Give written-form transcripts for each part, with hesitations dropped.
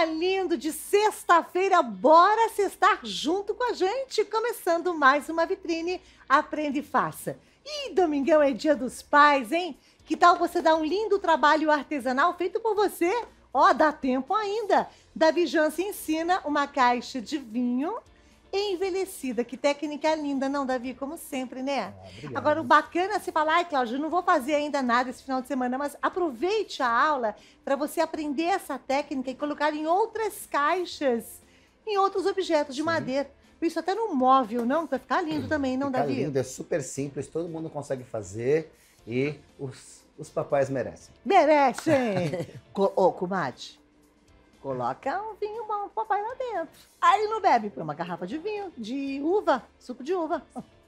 dia lindo de sexta-feira, bora sextar junto com a gente, começando mais uma vitrine Aprenda e Faça. E domingão é dia dos pais, hein? Que tal você dar um lindo trabalho artesanal feito por você? Ó, dá tempo ainda. Davi Janse ensina uma caixa de vinho envelhecida. Que técnica linda, não, Davi? Como sempre, né? Obrigado. Agora, o bacana é você falar, ai, Cláudia, eu não vou fazer ainda nada esse final de semana, mas aproveite a aula para você aprender essa técnica e colocar em outras caixas, em outros objetos de madeira. Isso até no móvel, não? Vai ficar lindo também, não, Fica Davi? lindo, é super simples, todo mundo consegue fazer e os papais merecem. Merecem! Ô, comadre, coloca um vinho bom pro papai lá dentro. Aí não bebe, põe uma garrafa de vinho, de uva, suco de uva.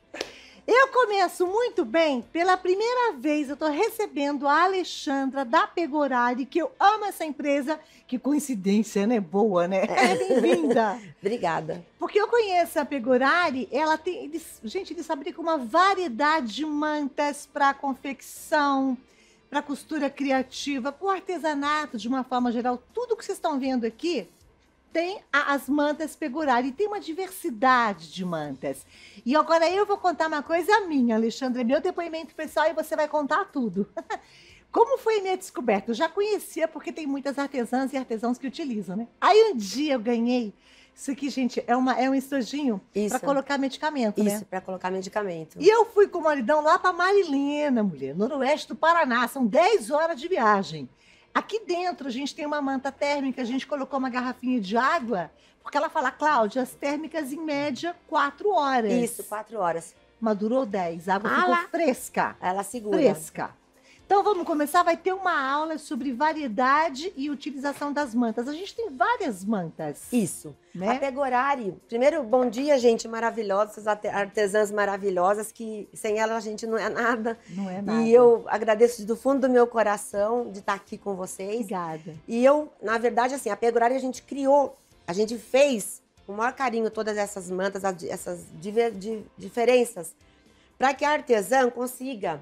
Eu começo muito bem. Pela primeira vez eu tô recebendo a Alexandra da Pegorari, que eu amo essa empresa. Que coincidência, né? Boa, né? Bem-vinda! Obrigada. Porque eu conheço a Pegorari, ela tem... eles fabricam uma variedade de mantas para confecção, para costura criativa, para o artesanato de uma forma geral. Tudo que vocês estão vendo aqui tem as mantas Pegorari. Tem uma diversidade de mantas. E agora eu vou contar uma coisa minha, Alexandre, meu depoimento pessoal, e você vai contar tudo. Como foi a minha descoberta? Eu já conhecia, porque tem muitas artesãs e artesãos que utilizam, né? Aí um dia eu ganhei... Isso aqui, gente, é um estojinho para colocar medicamento, né? Isso, para colocar medicamento. E eu fui com o maridão lá para Marilena, mulher, noroeste do Paraná. São 10 horas de viagem. Aqui dentro a gente tem uma manta térmica, a gente colocou uma garrafinha de água, porque ela fala, Cláudia, as térmicas em média 4 horas. Isso, 4 horas. Mas durou 10, a água ficou fresca. Ela segura. Fresca. Então vamos começar, vai ter uma aula sobre variedade e utilização das mantas. A gente tem várias mantas. Isso. Né? A Pegorari, primeiro, bom dia, gente maravilhosa, essas artesãs maravilhosas, que sem elas a gente não é nada. Não é nada. E eu agradeço do fundo do meu coração de estar aqui com vocês. Obrigada. E eu, na verdade, assim, a Pegorari a gente criou, a gente fez com o maior carinho todas essas mantas, essas diferenças, para que a artesã consiga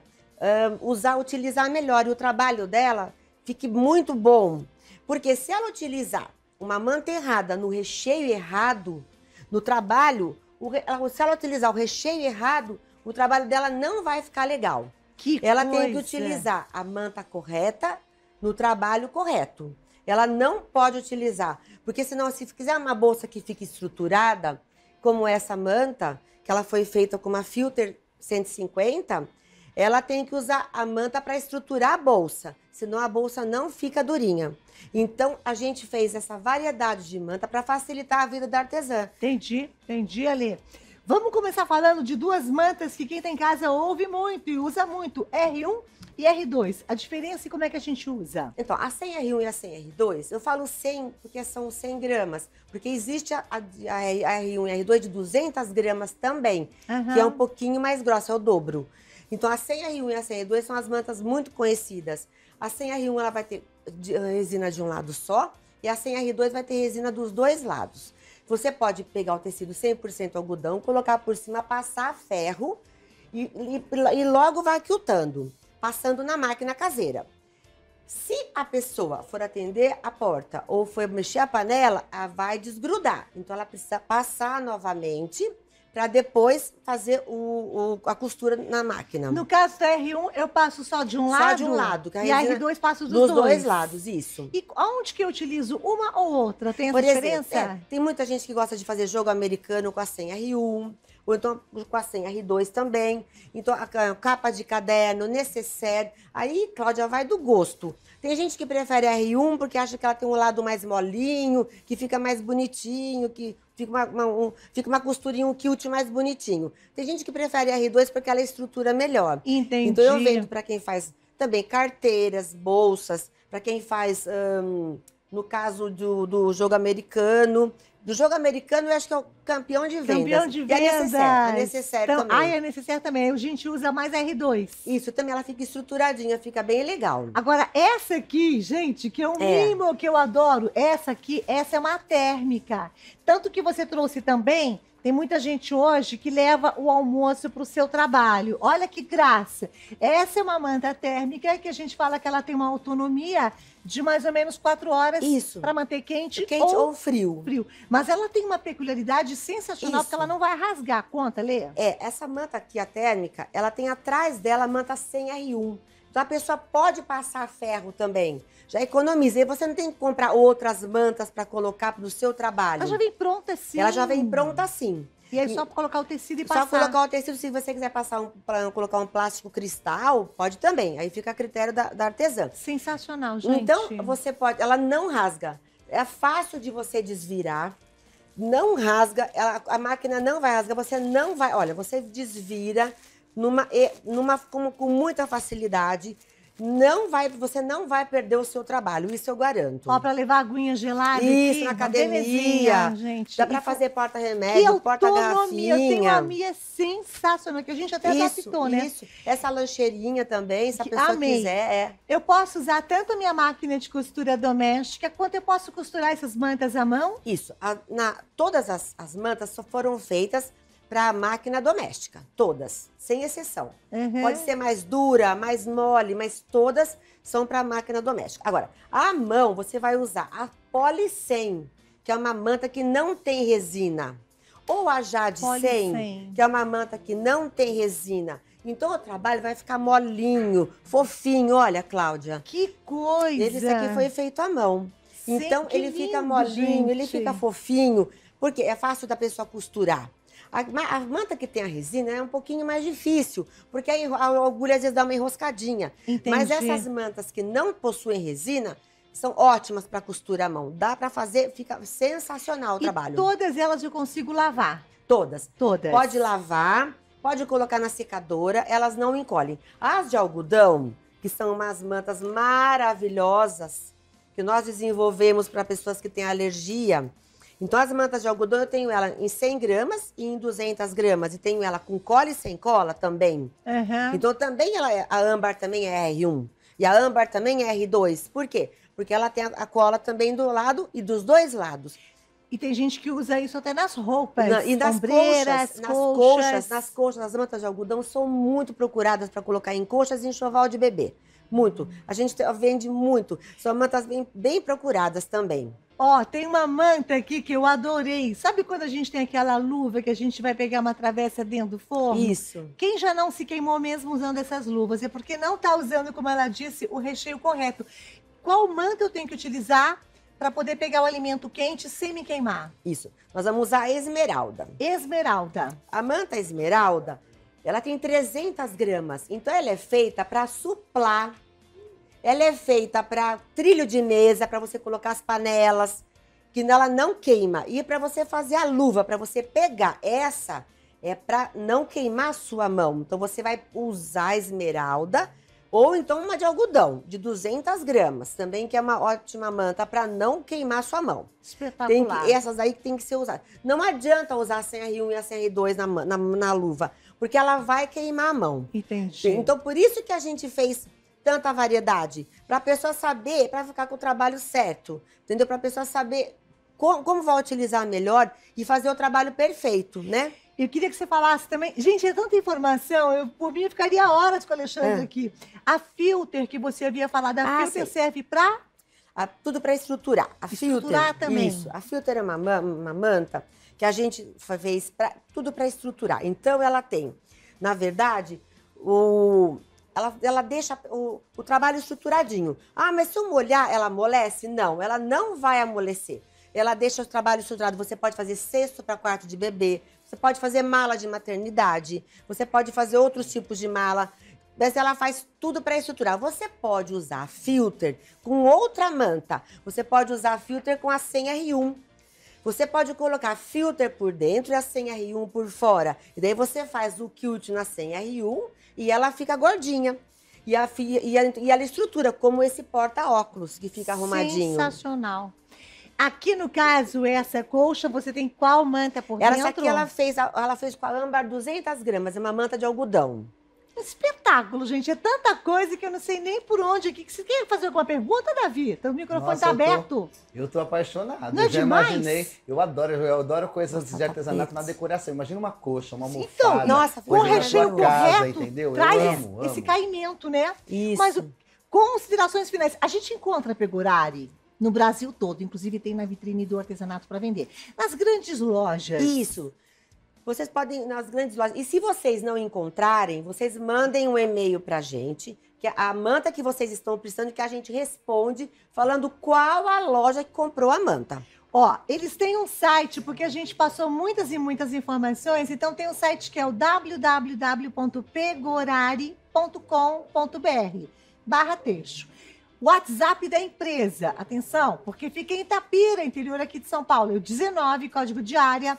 utilizar melhor e o trabalho dela fique muito bom. Porque se ela utilizar uma manta errada no recheio errado, no trabalho, se ela utilizar o recheio errado, o trabalho dela não vai ficar legal. Ela tem que utilizar a manta correta no trabalho correto. Ela não pode utilizar, porque senão, se quiser uma bolsa que fique estruturada, como essa manta, que ela foi feita com uma Filter 150, ela tem que usar a manta para estruturar a bolsa, senão a bolsa não fica durinha. Então, a gente fez essa variedade de manta para facilitar a vida da artesã. Entendi, Ale. Vamos começar falando de duas mantas que quem tem em casa ouve muito e usa muito, R1 e R2. A diferença e como é que a gente usa? Então, a 100R1 e a 100R2, eu falo 100 porque são 100 gramas, porque existe a R1 e a R2 de 200 gramas também, que é um pouquinho mais grossa, é o dobro. Então, a 100R1 e a 100R2 são as mantas muito conhecidas. A 100R1 ela vai ter resina de um lado só e a 100R2 vai ter resina dos dois lados. Você pode pegar o tecido 100% algodão, colocar por cima, passar ferro e logo vai quiltando, passando na máquina caseira. Se a pessoa for atender a porta ou for mexer a panela, ela vai desgrudar. Então, ela precisa passar novamente para depois fazer a costura na máquina. No caso da R1, eu passo só de um lado? Só de um lado. E a R2 passo dos dois lados, isso. E onde que eu utilizo uma ou outra? Tem essa diferença? Tem muita gente que gosta de fazer jogo americano com a 100R1, ou então com a 100R2 também. Então, a capa de caderno, necessaire. Aí, Cláudia, vai do gosto. Tem gente que prefere a R1 porque acha que ela tem um lado mais molinho, que fica mais bonitinho, que fica uma costurinha, um quilt mais bonitinho. Tem gente que prefere a R2 porque ela estrutura melhor. Entendi. Então, eu vendo para quem faz também carteiras, bolsas, para quem faz, no caso do jogo americano. Do jogo americano, eu acho que é o campeão de vendas. Campeão de vendas. E a necessaire então, também. A necessaire também. A gente usa mais R2. Isso, também ela fica estruturadinha, fica bem legal. Agora, essa aqui, gente, que é um mimo que eu adoro, essa é uma térmica. Tanto que você trouxe também Tem muita gente hoje que leva o almoço para o seu trabalho. Olha que graça. Essa é uma manta térmica que a gente fala que ela tem uma autonomia de mais ou menos 4 horas para manter quente, ou frio. Mas ela tem uma peculiaridade sensacional, porque ela não vai rasgar. Conta, Lê. Essa manta aqui, a térmica, ela tem atrás dela a manta 100R1. Então a pessoa pode passar ferro também. Já economiza. E você não tem que comprar outras mantas para colocar no seu trabalho. Ela já vem pronta assim. Ela já vem pronta assim. E aí só colocar o tecido e passar. Só colocar o tecido. Se você quiser colocar um plástico cristal, pode também. Aí fica a critério da artesã. Sensacional, gente. Então, você pode... Ela não rasga. É fácil de você desvirar. Não rasga. A máquina não vai rasgar. Você não vai... Olha, você desvira com muita facilidade. Você não vai perder o seu trabalho, isso eu garanto. Ó, para levar aguinha gelada isso, aqui, na academia, gente. Dá para fazer porta-remédio, porta-garrafinha. Tem uma autonomia sensacional, que a gente até adaptou, né? Isso, essa lancheirinha também, se a pessoa quiser. Eu posso usar tanto a minha máquina de costura doméstica, quanto eu posso costurar essas mantas à mão? Isso, todas as mantas só foram feitas para a máquina doméstica, todas, sem exceção. Pode ser mais dura, mais mole, mas todas são para a máquina doméstica. Agora, à mão você vai usar a Poly 100, que é uma manta que não tem resina, ou a Jade 100, que é uma manta que não tem resina. Então o trabalho vai ficar molinho, fofinho. Olha, Cláudia. Que coisa! Esse aqui foi feito à mão. Então ele fica molinho, ele fica fofinho, porque é fácil da pessoa costurar. A manta que tem a resina é um pouquinho mais difícil, porque a agulha às vezes dá uma enroscadinha. Entendi. Mas essas mantas que não possuem resina são ótimas para costura à mão. Dá para fazer, fica sensacional o trabalho. E todas elas eu consigo lavar? Todas. Todas. Pode lavar, pode colocar na secadora, elas não encolhem. As de algodão, que são umas mantas maravilhosas, que nós desenvolvemos para pessoas que têm alergia. Então, as mantas de algodão, eu tenho ela em 100 gramas e em 200 gramas. E tenho ela com cola e sem cola também. Então, também a âmbar também é R1. E a âmbar também é R2. Por quê? Porque ela tem a cola também do lado e dos dois lados. E tem gente que usa isso até nas roupas. E nas coxas. As mantas de algodão são muito procuradas para colocar em coxas e enxoval de bebê. Muito. A gente vende muito. São mantas bem procuradas também. Ó, tem uma manta aqui que eu adorei. Sabe quando a gente tem aquela luva que a gente vai pegar uma travessa dentro do forno? Isso. Quem já não se queimou mesmo usando essas luvas? É porque não está usando, como ela disse, o recheio correto. Qual manta eu tenho que utilizar para poder pegar o alimento quente sem me queimar? Isso. Nós vamos usar a esmeralda. Esmeralda. A manta esmeralda, ela tem 300 gramas. Então, ela é feita para suplar. Ela é feita para trilho de mesa, para você colocar as panelas, que ela não queima. E para você fazer a luva, para você pegar. Essa é para não queimar a sua mão. Então, você vai usar a esmeralda ou então uma de algodão, de 200 gramas. Também que é uma ótima manta para não queimar a sua mão. Espetacular. Essas aí que tem que ser usadas. Não adianta usar a 100R1 e a 100R2 na luva, porque ela vai queimar a mão. Entendi. Então, por isso que a gente fez tanta variedade, para a pessoa saber, para ficar com o trabalho certo, entendeu? Para a pessoa saber como vai utilizar melhor e fazer o trabalho perfeito, né? Eu queria que você falasse também... Gente, é tanta informação, por mim eu ficaria horas com o Alexandre aqui. A filter que você havia falado, a filter serve para... Tudo para estruturar. Estruturar também. Isso. A filter é uma manta que a gente fez tudo para estruturar. Então, ela tem, na verdade, ela deixa o trabalho estruturadinho. Ah, mas se eu molhar, ela amolece? Não, ela não vai amolecer. Ela deixa o trabalho estruturado. Você pode fazer cesto para quarto de bebê, você pode fazer mala de maternidade, você pode fazer outros tipos de mala, mas ela faz tudo para estruturar. Você pode usar filter com outra manta, você pode usar filter com a 100R1. Você pode colocar filter por dentro e a 100R1 por fora. E daí você faz o quilt na 100R1 e ela fica gordinha. E ela estrutura como esse porta-óculos que fica arrumadinho. Sensacional. Aqui, no caso, essa colcha, você tem qual manta por dentro? Essa aqui ela fez com a âmbar 200 gramas, é uma manta de algodão. um espetáculo, gente. É tanta coisa que eu não sei nem por onde aqui. Você quer fazer alguma pergunta, Davi? O microfone está aberto. Eu tô apaixonado. Não é eu já demais? Imaginei. Eu adoro coisas de artesanato na decoração. Imagina uma coxa, uma almofada. Então, nossa, com o coisa na recheio sua correto, entendeu? traz Eu amo. esse caimento, né? Isso. Mas considerações finais. A gente encontra Pegorari no Brasil todo, inclusive tem na vitrine do artesanato para vender. Nas grandes lojas. Isso. Vocês podem ir nas grandes lojas. E se vocês não encontrarem, vocês mandem um e-mail pra gente, que é a manta que vocês estão precisando, que a gente responde falando qual a loja que comprou a manta. Ó, eles têm um site, porque a gente passou muitas e muitas informações, então tem um site que é o www.pegorari.com.br/texto. WhatsApp da empresa, atenção, porque fica em Itapira, interior aqui de São Paulo, é o 19, código de área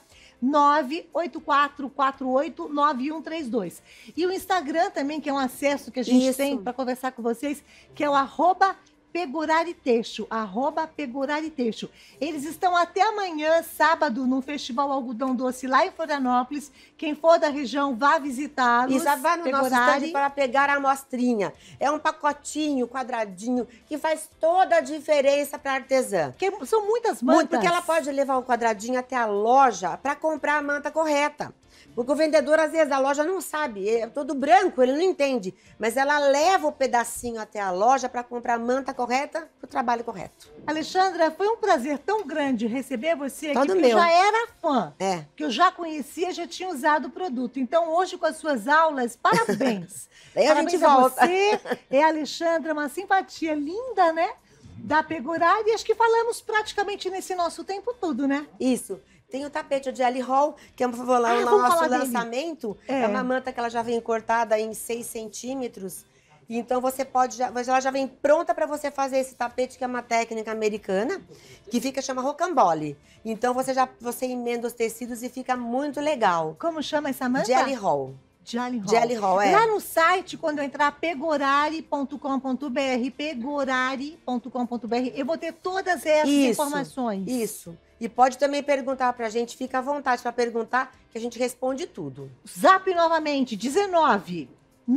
984489132. E o Instagram também, que é um acesso que a gente tem para conversar com vocês, que é o @Pegorari-Texto, @Pegorari-Texto. Eles estão até amanhã, sábado, no Festival Algodão Doce, lá em Florianópolis. Quem for da região, vá visitá-los. E já vai no nosso stand para pegar a amostrinha. É um pacotinho, quadradinho, que faz toda a diferença para a artesã. Porque são muitas mantas. Porque ela pode levar o quadradinho até a loja para comprar a manta correta. Porque o vendedor, às vezes, a loja não sabe, é todo branco, ele não entende. Mas ela leva o pedacinho até a loja para comprar a manta correta para o trabalho correto. Alexandra, foi um prazer tão grande receber você aqui, Todo porque meu. eu já era fã. É. Que eu já conhecia, já tinha usado o produto. Então, hoje, com as suas aulas, parabéns. Daí a gente Parabéns volta. você, a Alexandra, uma simpatia linda, né? Da Pegorari. Acho que falamos praticamente nesse nosso tempo todo, né? Isso. Tem o tapete de Jelly Roll, que é o vamos nosso falar dele. lançamento. É uma manta que ela já vem cortada em 6 centímetros. Então você pode, ela já vem pronta para você fazer esse tapete, que é uma técnica americana, que chama rocambole. Então você emenda os tecidos e fica muito legal. Como chama essa manta? Jelly Roll. Jelly Roll. Jelly Roll, é. Lá no site, quando eu entrar, pegorari.com.br, pegorari.com.br, eu vou ter todas essas informações. Isso. E pode também perguntar pra gente, fica à vontade para perguntar, que a gente responde tudo. Zap novamente, 19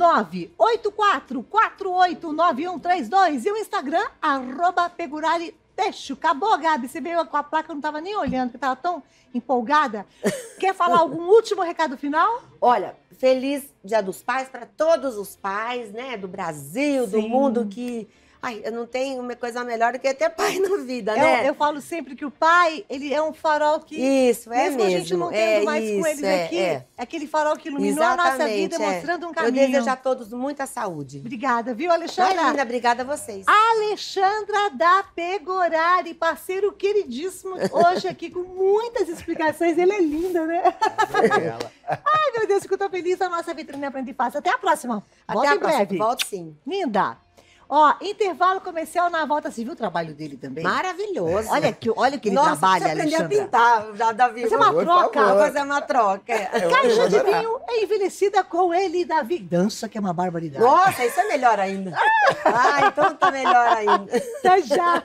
984489132 e o Instagram, @Pegorari-Texto. Acabou, Gabi, você veio com a placa, eu não estava nem olhando, porque estava tão empolgada. Quer falar algum último recado final? Olha, feliz Dia dos Pais para todos os pais, né, do Brasil, do mundo, que... Ai, eu não tenho uma coisa melhor do que ter pai na vida, né? Eu falo sempre que o pai, ele é um farol que... Isso, é mesmo. A gente não tendo mais com eles aqui, é aquele farol que iluminou a nossa vida, mostrando um caminho. Eu desejo a todos muita saúde. Obrigada, viu, Alexandra? Imagina, obrigada a vocês. Alexandra da Pegorari, parceiro queridíssimo, hoje aqui com muitas explicações. Ele é linda, né? Ai, meu Deus, fico tão feliz da nossa vitrine Aprende Fácil. Até a próxima. Volta em breve. Volto sim. Linda. Ó, intervalo comercial, na volta. Você viu o trabalho dele também? Maravilhoso. Olha que ele trabalha, Alexandra. Aprender a pintar, Davi. Fazer uma troca. Vou fazer uma troca. Caixa de vinho é envelhecida com ele, Davi. Dança, que é uma barbaridade. Nossa, isso é melhor ainda. Então tá melhor ainda. Até já.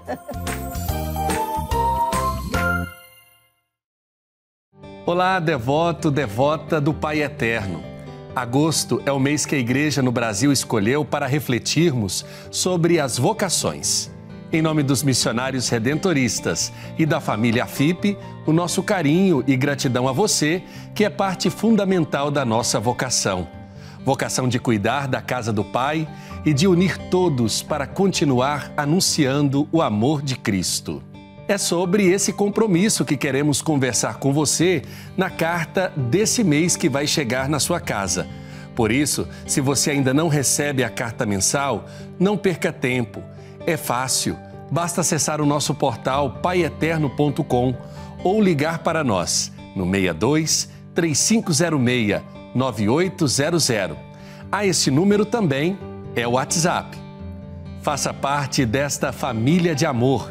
Olá, devoto, devota do Pai Eterno. Agosto é o mês que a Igreja no Brasil escolheu para refletirmos sobre as vocações. Em nome dos missionários redentoristas e da família AFIP, o nosso carinho e gratidão a você, que é parte fundamental da nossa vocação. Vocação de cuidar da casa do Pai e de unir todos para continuar anunciando o amor de Cristo. É sobre esse compromisso que queremos conversar com você na carta desse mês que vai chegar na sua casa. Por isso, se você ainda não recebe a carta mensal, não perca tempo. É fácil, basta acessar o nosso portal paieterno.com ou ligar para nós no 62 3506 9800. Esse número também é o WhatsApp. Faça parte desta família de amor.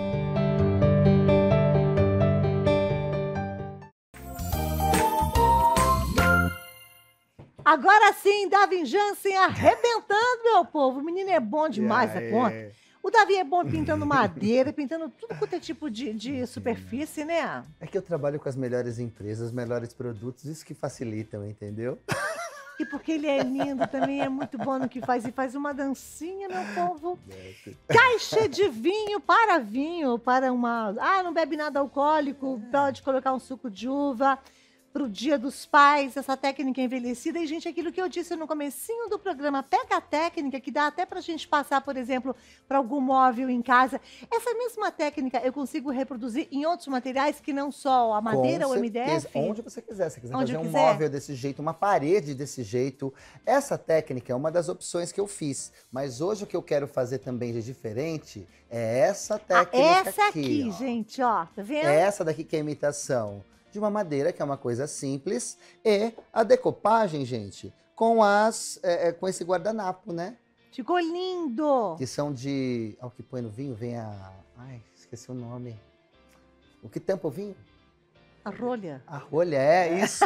Agora sim, Davi Jansen arrebentando, meu povo. O menino é bom demais, a conta. O Davi é bom pintando madeira, pintando tudo quanto é tipo de superfície, né? É que eu trabalho com as melhores empresas, os melhores produtos, isso que facilitam, entendeu? E porque ele é lindo, também é muito bom no que faz. E faz uma dancinha, meu povo. Caixa de vinho, para uma... Ah, não bebe nada alcoólico, pode colocar um suco de uva. Para o Dia dos Pais, essa técnica envelhecida. E, gente, aquilo que eu disse no comecinho do programa, pega a técnica que dá até para a gente passar, por exemplo, para algum móvel em casa. Essa mesma técnica eu consigo reproduzir em outros materiais que não só a madeira ou o MDF? Onde você quiser. Se quiser Onde fazer eu um quiser. móvel desse jeito, uma parede desse jeito. Essa técnica é uma das opções que eu fiz. Mas hoje o que eu quero fazer também de diferente é essa técnica Essa aqui, ó. gente, ó. Tá vendo? É essa daqui que é a imitação de uma madeira, que é uma coisa simples, e a decopagem, gente, com esse guardanapo, né? Ficou lindo. Que são de... Ó, o que põe no vinho vem a... Ai, esqueci o nome. O que tampa o vinho? A rolha. A rolha, é isso.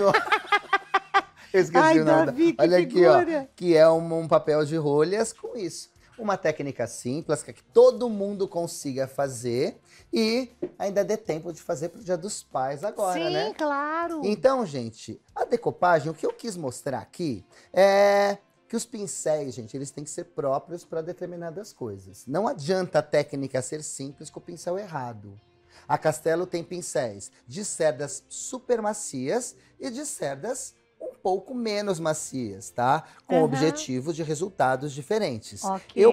Eu esqueci Ai, o nome. Davi, que Olha aqui, ó, figura. que é um papel de rolhas com isso. Uma técnica simples que todo mundo consiga fazer e ainda dê tempo de fazer pro Dia dos Pais agora, Sim, né? claro. Então, gente, a decopagem, o que eu quis mostrar aqui é que os pincéis, gente, eles têm que ser próprios para determinadas coisas. Não adianta a técnica ser simples com o pincel errado. A Castelo tem pincéis de cerdas super macias e de cerdas um pouco menos macias, tá? Com Aham. objetivo de resultados diferentes. Ok.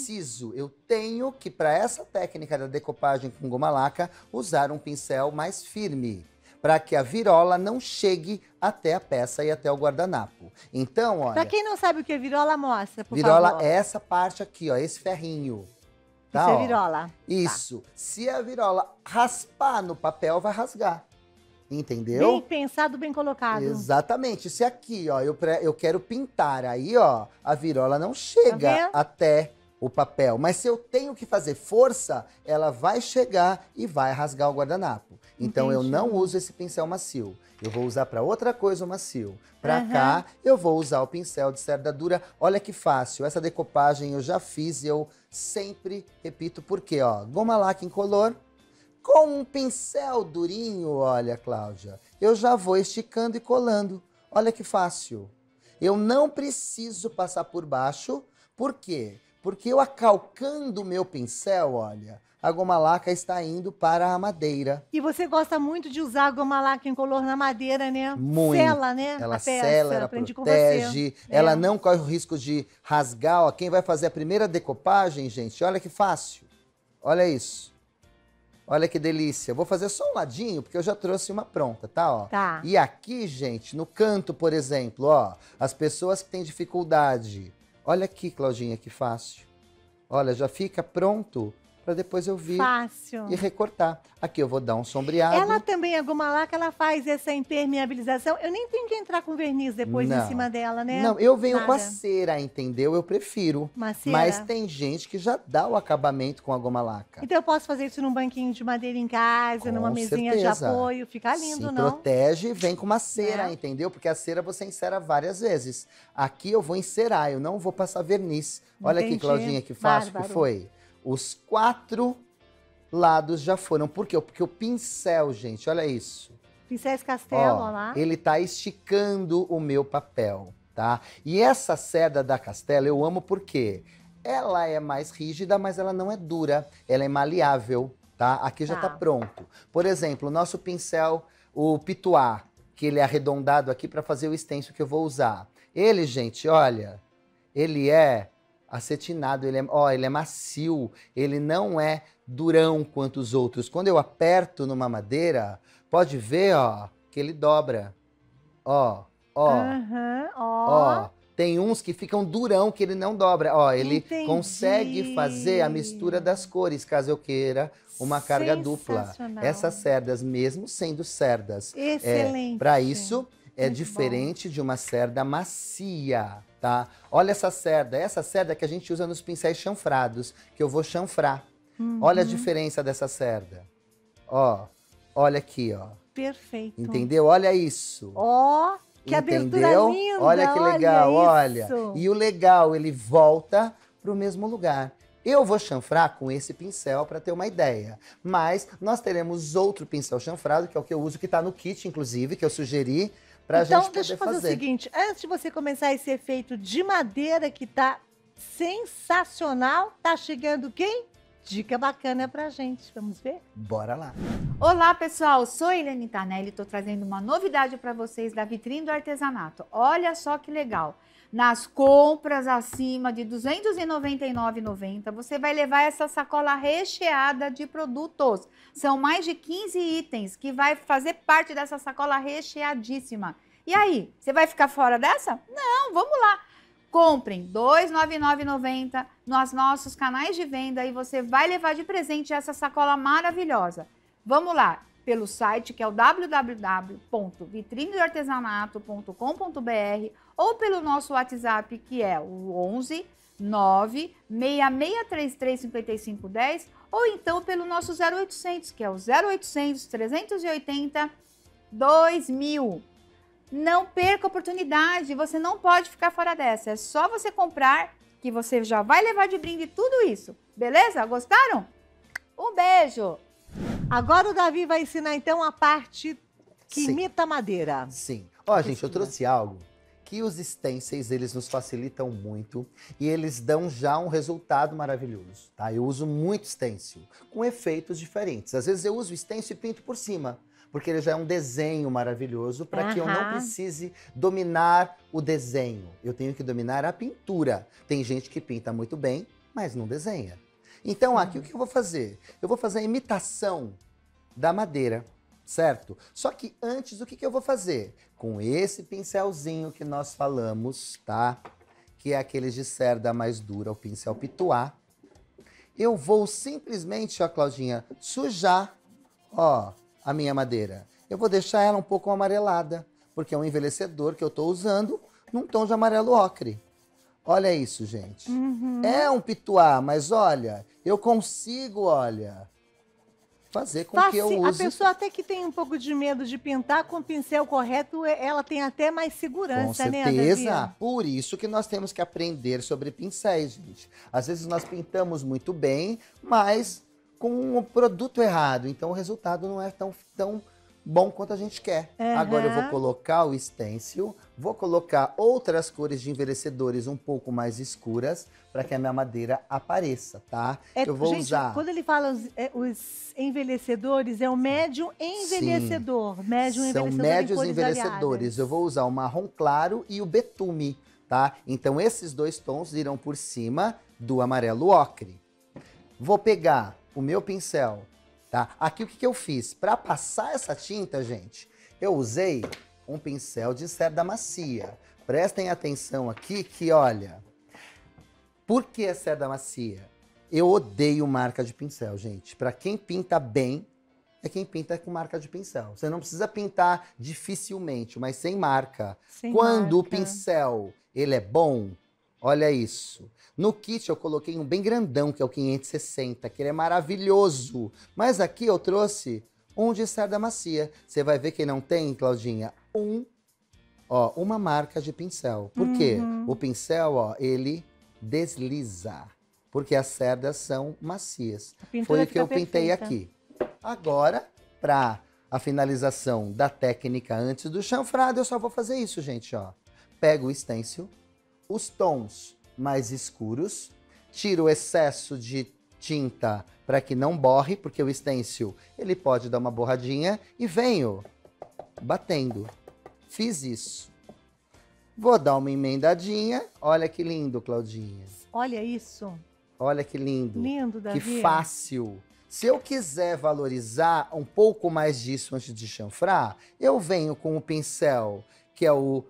Eu tenho que, para essa técnica da decopagem com goma laca, usar um pincel mais firme, para que a virola não chegue até a peça e até o guardanapo. Então, olha, Pra quem não sabe o que é virola, mostra, por virola favor. é essa parte aqui, ó, esse ferrinho. Tá, Isso é ó. virola. Isso. Se a virola raspar no papel, vai rasgar. Entendeu? Bem pensado, bem colocado. Exatamente. Se aqui, ó, eu quero pintar, aí, ó, a virola não chega vendo? até o papel. Mas se eu tenho que fazer força, ela vai chegar e vai rasgar o guardanapo. Então eu Entendi. não uso esse pincel macio. Eu vou usar para outra coisa o macio. Para Aham. cá, eu vou usar o pincel de cerda dura. Olha que fácil. Essa decopagem eu já fiz e eu sempre repito por quê, ó. Goma laca incolor. Com um pincel durinho, olha, Cláudia, eu já vou esticando e colando. Olha que fácil. Eu não preciso passar por baixo. Por quê? Porque eu acalcando o meu pincel, olha, a goma laca está indo para a madeira. E você gosta muito de usar a goma laca incolor na madeira, né? Muito. Sela, né? Ela a peça. sela, ela Aprendi protege, com você. ela É. não corre o risco de rasgar. Ó, quem vai fazer a primeira decopagem, gente, olha que fácil. Olha isso. Olha que delícia. Vou fazer só um ladinho, porque eu já trouxe uma pronta, tá? Ó. Tá. E aqui, gente, no canto, por exemplo, ó, as pessoas que têm dificuldade. Olha aqui, Claudinha, que fácil. Olha, já fica pronto para depois eu vir Fácil. e recortar. Aqui eu vou dar um sombreado. Ela também, a goma laca, ela faz essa impermeabilização. Eu nem tenho que entrar com verniz depois Não. em cima dela, né? Não, eu venho com a Nada. cera, entendeu? Eu prefiro. Uma cera. Mas tem gente que já dá o acabamento com a goma laca. Então eu posso fazer isso num banquinho de madeira em casa, Com numa mesinha de certeza. apoio. Fica lindo, Se não? protege e vem com uma cera, É. entendeu? Porque a cera você encera várias vezes. Aqui eu vou encerar, eu não vou passar verniz. Olha aqui, Entendi. Claudinha, que fácil Bárbaro. que foi. Os 4 lados já foram. Por quê? Porque o pincel, gente, olha isso. Pincéis Castelo, Ó, ó lá. ele tá esticando o meu papel, tá? E essa cerda da Castelo eu amo porque ela é mais rígida, mas ela não é dura. Ela é maleável, tá? Aqui já tá Tá. pronto. Por exemplo, o nosso pincel, o Pituá, que ele é arredondado aqui para fazer o extenso que eu vou usar. Ele, gente, olha, ele é acetinado, ele é macio, ele não é durão quanto os outros. Quando eu aperto numa madeira, pode ver, ó, que ele dobra. Ó, ó, Aham, ó. Tem uns que ficam durão, que ele não dobra. Ó, ele Entendi. consegue fazer a mistura das cores, caso eu queira uma carga dupla. Sensacional. Essas cerdas, mesmo sendo cerdas, Excelente. para isso é Muito diferente de uma cerda macia, tá? Olha essa cerda que a gente usa nos pincéis chanfrados, que eu vou chanfrar. Olha a diferença dessa cerda. Ó, olha aqui, ó. Perfeito. Entendeu? Olha isso. Ó, que abertura Entendeu? linda. Olha que legal, olha. isso. E o legal, ele volta pro mesmo lugar. Eu vou chanfrar com esse pincel para ter uma ideia. Mas nós teremos outro pincel chanfrado, que é o que eu uso, que está no kit, inclusive, que eu sugeri, pra Então, gente deixa poder eu fazer o seguinte, antes de você começar esse efeito de madeira que tá sensacional, tá chegando quem? Dica bacana pra gente, vamos ver? Bora lá. Olá pessoal, sou Helene Tarnelli e estou trazendo uma novidade para vocês da Vitrine do Artesanato. Olha só que legal! Nas compras acima de R$ 299,90 você vai levar essa sacola recheada de produtos. São mais de 15 itens que vai fazer parte dessa sacola recheadíssima. E aí, você vai ficar fora dessa? Não, vamos lá! Comprem R$ 299,90 nos nossos canais de venda e você vai levar de presente essa sacola maravilhosa. Vamos lá, pelo site que é o www.vitrinedoartesanato.com.br ou pelo nosso WhatsApp que é o 11 96633 5510 ou então pelo nosso 0800 que é o 0800 380 2000. Não perca a oportunidade, você não pode ficar fora dessa. É só você comprar que você já vai levar de brinde tudo isso. Beleza? Gostaram? Um beijo! Agora o Davi vai ensinar então a parte que Sim. imita madeira. Sim. Ó, gente, eu trouxe algo que os stencils, eles nos facilitam muito e eles dão já um resultado maravilhoso, tá? Eu uso muito stencil, com efeitos diferentes. Às vezes eu uso o stencil e pinto por cima, porque ele já é um desenho maravilhoso para que eu não precise dominar o desenho. Eu tenho que dominar a pintura. Tem gente que pinta muito bem, mas não desenha. Então, aqui o que eu vou fazer? Eu vou fazer a imitação da madeira, certo? Só que antes, o que eu vou fazer? Com esse pincelzinho que nós falamos, tá? Que é aquele de cerda mais dura, o pincel pituá. Eu vou simplesmente, ó, Claudinha, sujar, ó, a minha madeira. Eu vou deixar ela um pouco amarelada, porque é um envelhecedor que eu tô usando num tom de amarelo ocre. Olha isso, gente. É um pituá, mas olha, eu consigo, olha, fazer com que eu A use... pessoa até que tem um pouco de medo de pintar com o pincel correto, ela tem até mais Com segurança, né, certeza. Davi? Por isso que nós temos que aprender sobre pincéis, gente. Às vezes nós pintamos muito bem, mas com o produto errado. Então o resultado não é tão bom quanto a gente quer. Agora eu vou colocar o stencil, vou colocar outras cores de envelhecedores um pouco mais escuras para que a minha madeira apareça, tá? Eu vou gente, usar... quando ele fala os envelhecedores, é o médio envelhecedor. São médios envelhecedores. Eu vou usar o marrom claro e o betume, tá? Então esses dois tons irão por cima do amarelo ocre. Vou pegar o meu pincel, tá? Aqui o que eu fiz? Para passar essa tinta, gente, eu usei um pincel de cerda macia. Prestem atenção aqui que, olha, por que é cerda macia? Eu odeio marca de pincel, gente. Para quem pinta bem, é quem pinta com marca de pincel. Você não precisa pintar dificilmente, mas sem marca. Quando o pincel, ele é bom, olha isso. No kit eu coloquei um bem grandão, que é o 560, que ele é maravilhoso. Mas aqui eu trouxe um de cerda macia. Você vai ver que não tem, Claudinha, uma marca de pincel. Por quê? O pincel, ó, ele desliza, porque as cerdas são macias. Foi o que eu pintei aqui. Agora, para a finalização da técnica antes do chanfrado, eu só vou fazer isso, gente, ó. Pego o stencil, os tons mais escuros, tiro o excesso de tinta para que não borre, porque o stencil ele pode dar uma borradinha, e venho batendo. Fiz isso. Vou dar uma emendadinha. Olha que lindo, Claudinha. Olha isso. Olha que lindo. Lindo, Davi. Que fácil. Se eu quiser valorizar um pouco mais disso antes de chanfrar, eu venho com o pincel, que é o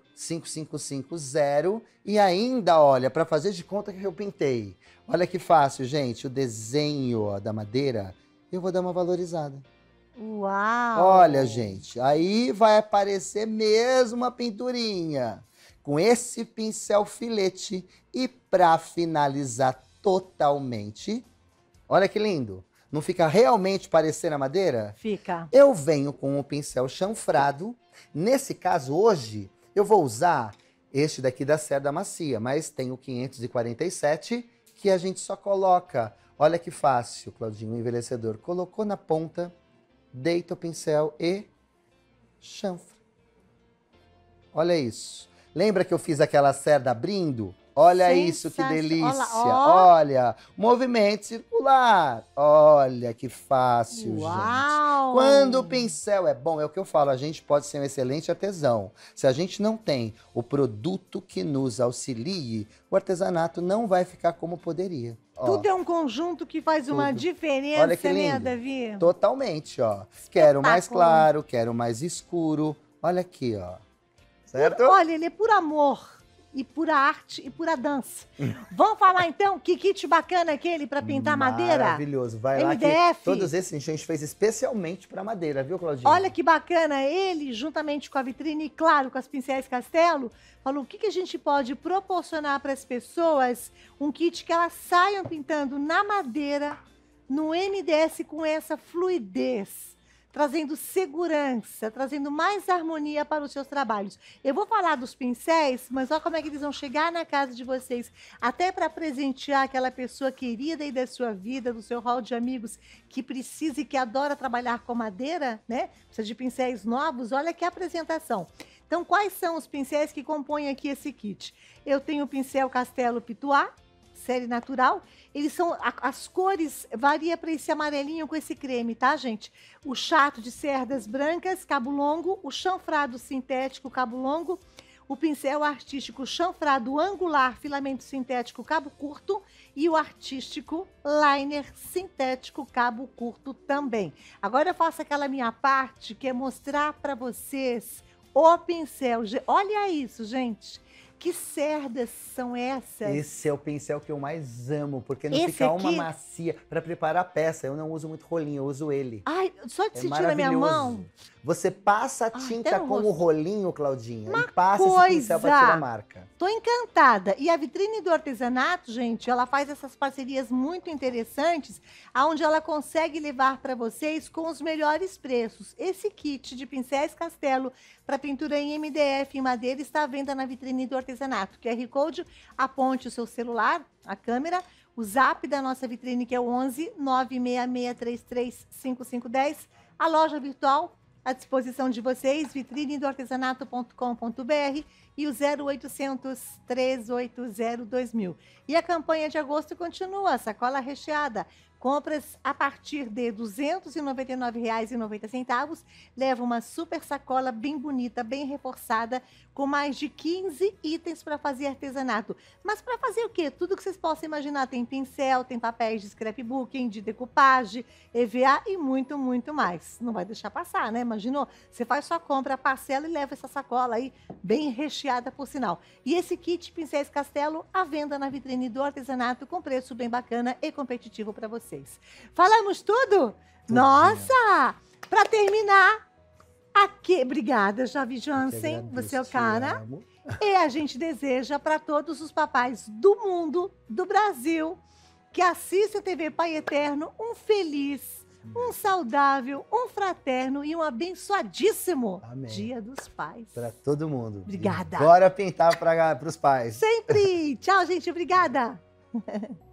5550, e ainda, olha, para fazer de conta que eu pintei. Olha que fácil, gente. O desenho, ó, da madeira, eu vou dar uma valorizada. Uau! Olha, gente, aí vai aparecer mesmo uma pinturinha. Com esse pincel filete. E para finalizar totalmente, olha que lindo. Não fica realmente parecendo a madeira? Fica. Eu venho com o pincel chanfrado. Nesse caso, hoje, eu vou usar este daqui da cerda macia, mas tem o 547, que a gente só coloca. Olha que fácil, Claudinho, o envelhecedor. Colocou na ponta, deita o pincel e chanfra. Olha isso. Lembra que eu fiz aquela cerda abrindo? Olha isso, que delícia. Olha, movimento circular. Olha que fácil, gente. Quando o pincel é bom, é o que eu falo, a gente pode ser um excelente artesão. Se a gente não tem o produto que nos auxilie, o artesanato não vai ficar como poderia. Ó, tudo é um conjunto que faz uma diferença, olha que lindo. né, Davi? Totalmente, ó. Quero mais claro, quero mais escuro. Olha aqui, ó. Certo? Olha, ele é por amor, e pura arte, e pura dança. Vamos falar então, que kit bacana aquele para pintar madeira? Maravilhoso. Vai lá MDF. que todos esses a gente fez especialmente para madeira, viu, Claudinha? Olha que bacana, ele, juntamente com a vitrine e, claro, com as pincéis Castelo, falou o que a gente pode proporcionar para as pessoas, um kit que elas saiam pintando na madeira, no MDF com essa fluidez, trazendo segurança, trazendo mais harmonia para os seus trabalhos. Eu vou falar dos pincéis, mas olha como é que eles vão chegar na casa de vocês, até para presentear aquela pessoa querida aí da sua vida, do seu hall de amigos, que precisa e que adora trabalhar com madeira, né? Precisa de pincéis novos, olha que apresentação. Então, quais são os pincéis que compõem aqui esse kit? Eu tenho o pincel Castelo Pituá, série natural. Eles são, as cores varia para esse amarelinho com esse creme, tá, gente? O chato de cerdas brancas, cabo longo, o chanfrado sintético, cabo longo, o pincel artístico chanfrado angular, filamento sintético, cabo curto, e o artístico liner sintético, cabo curto também. Agora eu faço aquela minha parte, que é mostrar para vocês o pincel. Olha isso, gente. Que cerdas são essas? Esse é o pincel que eu mais amo, porque não Esse fica aqui... uma macia para preparar a peça. Eu não uso muito rolinho, eu uso ele. Ai, só de É sentir na minha mão. Você passa a tinta com o rolinho, Claudinha, e passa coisa. esse pincel para tirar a marca. Tô encantada. E a vitrine do artesanato, gente, ela faz essas parcerias muito interessantes, onde ela consegue levar para vocês com os melhores preços. Esse kit de pincéis Castelo para pintura em MDF em madeira está à venda na vitrine do artesanato. QR Code, aponte o seu celular, a câmera, o zap da nossa vitrine, que é o 11 96633 5510, a loja virtual à disposição de vocês, vitrinedoartesanato.com.br e o 0800 380 2000. E a campanha de agosto continua, sacola recheada. Compras a partir de R$ 299,90, leva uma super sacola bem bonita, bem reforçada, com mais de 15 itens para fazer artesanato. Mas para fazer o quê? Tudo que vocês possam imaginar. Tem pincel, tem papéis de scrapbooking, de decupagem, EVA e muito, muito mais. Não vai deixar passar, né? Imaginou? Você faz sua compra, parcela e leva essa sacola aí, bem recheada por sinal. E esse kit Pincéis Castelo, à venda na vitrine do artesanato, com preço bem bacana e competitivo para vocês. Falamos tudo? Nossa! Para terminar, aqui, obrigada, Javi Jansen, você é o cara. E a gente deseja para todos os papais do mundo, do Brasil, que assistem a TV Pai Eterno, um feliz, um saudável, um fraterno e um abençoadíssimo Dia dos Pais. Para todo mundo. Obrigada. Bora pintar para os pais. Sempre. Tchau, gente. Obrigada.